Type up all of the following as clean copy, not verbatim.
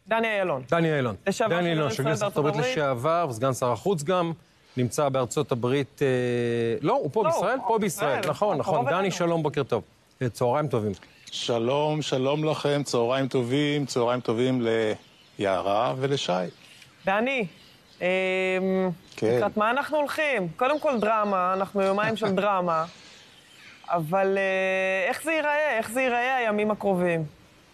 דני אילון. דני אילון. דני אילון, שגריר ארצות הברית לשעבר, וסגן שר החוץ גם, נמצא בארצות הברית... לא, הוא פה בישראל? פה בישראל, נכון, נכון. דני, שלום, בוקר טוב. צהריים טובים. שלום, שלום לכם, צהריים טובים ליערה ולשי. דני, לקראת מה אנחנו הולכים? קודם כל דרמה, אנחנו יומיים של דרמה, אבל איך זה ייראה? איך זה ייראה הימים הקרובים?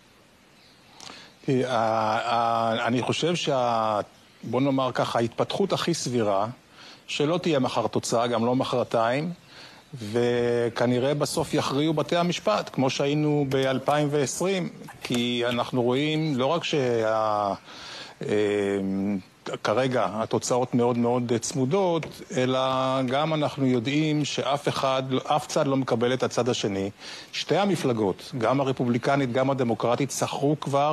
אני חושב בוא נאמר ככה, ההתפתחות הכי סבירה, שלא תהיה מחר תוצאה, גם לא מחרתיים, וכנראה בסוף יכריעו בתי המשפט, כמו שהיינו ב-2020, כי אנחנו רואים לא רק כרגע התוצאות מאוד מאוד צמודות, אלא גם אנחנו יודעים אף צד לא מקבל את הצד השני. שתי המפלגות, גם הרפובליקנית, גם הדמוקרטית, שכרו כבר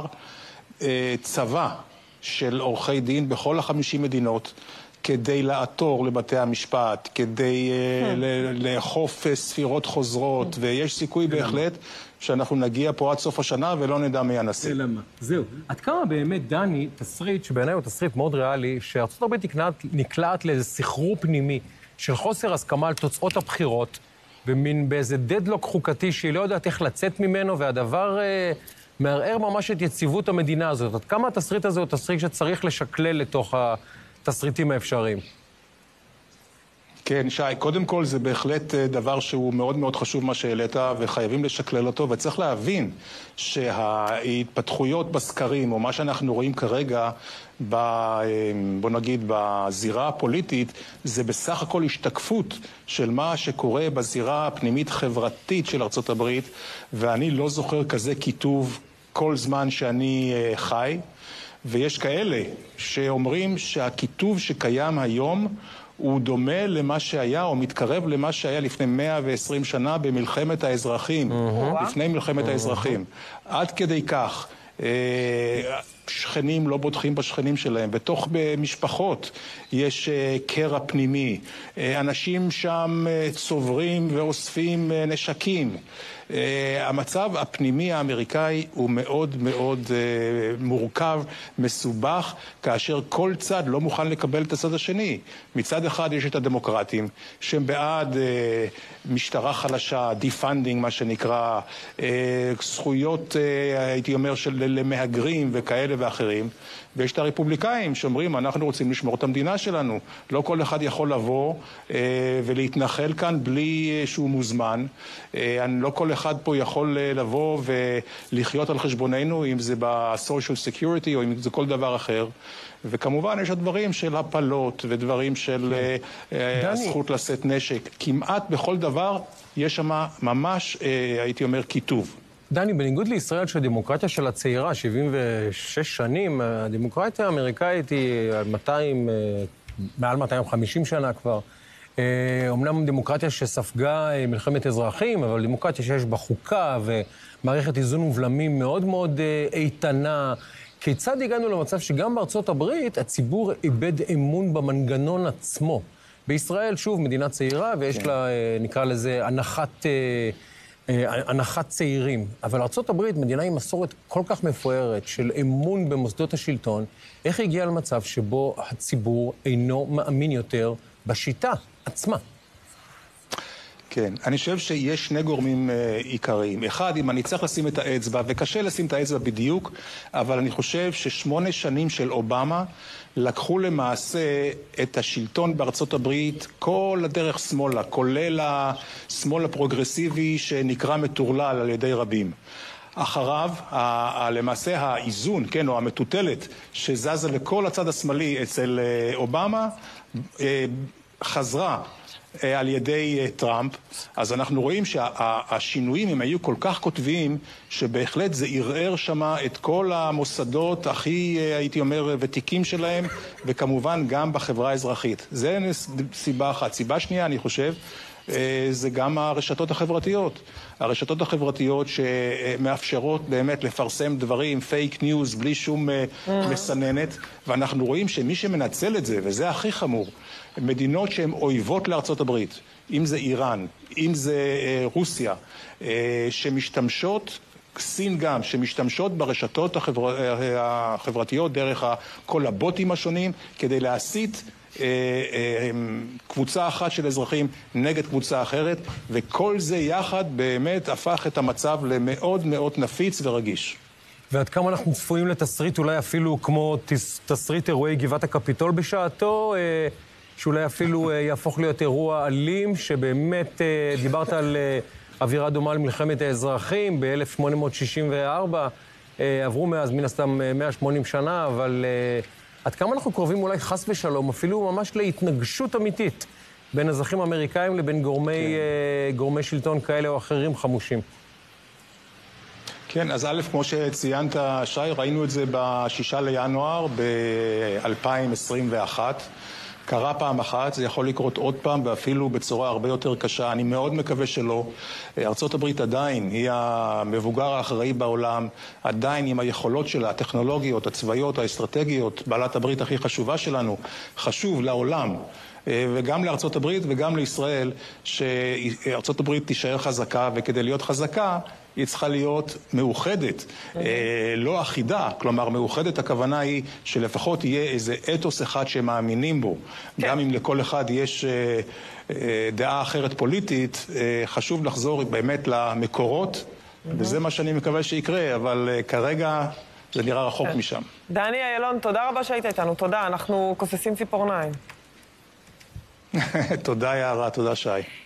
צבא של עורכי דין בכל 50 מדינות, כדי לעתור לבתי המשפט, כדי לאכוף ספירות חוזרות, ויש סיכוי בהחלט שאנחנו נגיע פה עד סוף השנה ולא נדע מי הנשיא. למה? זהו. עד כמה באמת, דני, תסריט, שבעיניי הוא תסריט מאוד ריאלי, שארצות הברית נקלעת לאיזה סחרור פנימי של חוסר הסכמה על תוצאות הבחירות, ומין באיזה דדלוק חוקתי שהיא לא יודעת איך לצאת ממנו, והדבר מערער ממש את יציבות המדינה הזאת. עד כמה התסריט הזה הוא תסריט שצריך לשקלל לתוך התסריטים האפשריים? כן, שי, קודם כל זה בהחלט דבר שהוא מאוד מאוד חשוב מה שהעלית, וחייבים לשקלל אותו, וצריך להבין שההתפתחויות בסקרים, או מה שאנחנו רואים כרגע, בוא נגיד, בזירה הפוליטית, זה בסך הכל השתקפות של מה שקורה בזירה הפנימית חברתית של ארצות הברית, ואני לא זוכר כזה כיתוב כל זמן שאני חי, ויש כאלה שאומרים שהכיתוב שקיים היום הוא דומה למה שהיה, או מתקרב למה שהיה לפני 120 שנה במלחמת האזרחים, לפני מלחמת האזרחים. עד כדי כך, שכנים לא בוטחים בשכנים שלהם, בתוך משפחות יש קרע פנימי, אנשים שם צוברים ואוספים נשקים. המצב הפנימי האמריקאי הוא מאוד מאוד מורכב, מסובך, כאשר כל צד לא מוכן לקבל את הצד השני. מצד אחד יש את הדמוקרטים, שהם בעד משטרה חלשה, דיפנדינג מה שנקרא, זכויות, הייתי אומר, למהגרים וכאלה ואחרים. ויש את הרפובליקאים שאומרים, אנחנו רוצים לשמור את המדינה שלנו. לא כל אחד יכול לבוא ולהתנחל כאן בלי שהוא מוזמן. לא כל אחד פה יכול לבוא ולחיות על חשבוננו, אם זה ב-social security או אם זה כל דבר אחר. וכמובן יש הדברים של הפלות ודברים של הזכות לשאת נשק. כמעט בכל דבר יש שם ממש, הייתי אומר, כיתוב. דני, בניגוד לישראל שהדמוקרטיה של הצעירה, 76 שנים, הדמוקרטיה האמריקאית היא מעל 250 שנה כבר. אומנם דמוקרטיה שספגה מלחמת אזרחים, אבל דמוקרטיה שיש בה חוקה ומערכת איזון ובלמים מאוד מאוד איתנה. כיצד הגענו למצב שגם בארצות הברית הציבור איבד אמון במנגנון עצמו? בישראל, שוב, מדינה צעירה, ויש לה, נקרא לזה, הנחת צעירים. אבל ארצות הברית, מדינה עם מסורת כל כך מפוארת של אמון במוסדות השלטון, איך הגיע למצב שבו הציבור אינו מאמין יותר בשיטה עצמה? כן, אני חושב שיש שני גורמים עיקריים. אחד, אם אני צריך לשים את האצבע, וקשה לשים את האצבע בדיוק, אבל אני חושב ש8 שנים של אובמה לקחו למעשה את השלטון בארצות הברית כל הדרך שמאלה, כולל השמאל הפרוגרסיבי שנקרא מטורלל על ידי רבים. אחריו, למעשה האיזון, כן, או המטוטלת שזזה לכל הצד השמאלי אצל אובמה, חזרה על ידי טראמפ. אז אנחנו רואים שהשינויים הם היו כל כך כותבים שבהחלט זה ערער שמה את כל המוסדות הכי, הייתי אומר, ותיקים שלהם, וכמובן גם בחברה האזרחית. זה סיבה אחת. סיבה שנייה, אני חושב, זה גם הרשתות החברתיות. הרשתות החברתיות שמאפשרות באמת לפרסם דברים, פייק ניוז, בלי שום מסננת, ואנחנו רואים שמי שמנצל את זה, וזה הכי חמור, מדינות שהן אויבות לארצות הברית, אם זה איראן, אם זה רוסיה, שמשתמשות סין גם, שמשתמשות ברשתות החברתיות דרך כל הבוטים השונים, כדי להסית קבוצה אחת של אזרחים נגד קבוצה אחרת, וכל זה יחד באמת הפך את המצב למאוד מאוד נפיץ ורגיש. ועד כמה אנחנו צפויים לתסריט, אולי אפילו כמו תסריט אירועי גבעת הקפיטול בשעתו, שאולי אפילו יהפוך להיות אירוע אלים, שבאמת דיברת על אווירה דומה למלחמת האזרחים ב-1864, עברו מאז מן הסתם 180 שנה, אבל עד כמה אנחנו קרובים אולי חס ושלום, אפילו ממש להתנגשות אמיתית בין אזרחים אמריקאים לבין גורמי שלטון כאלה או אחרים חמושים. כן, אז א', כמו שציינת, שי, ראינו את זה ב6 לינואר ב-2021. קרה פעם אחת, זה יכול לקרות עוד פעם, ואפילו בצורה הרבה יותר קשה. אני מאוד מקווה שלא. ארצות הברית עדיין היא המבוגר האחראי בעולם, עדיין עם היכולות שלה, הטכנולוגיות, הצבאיות, האסטרטגיות, בעלת הברית הכי חשובה שלנו, חשוב לעולם. וגם לארצות הברית וגם לישראל, שארצות הברית תישאר חזקה, וכדי להיות חזקה, היא צריכה להיות מאוחדת, לא אחידה. כלומר, מאוחדת הכוונה היא שלפחות יהיה איזה אתוס אחד שמאמינים בו. גם אם לכל אחד יש דעה אחרת פוליטית, חשוב לחזור באמת למקורות, וזה מה שאני מקווה שיקרה, אבל כרגע זה נראה רחוק משם. דני אילון, תודה רבה שהיית איתנו, תודה, אנחנו כוססים ציפורניים. תודה יערה, תודה שי.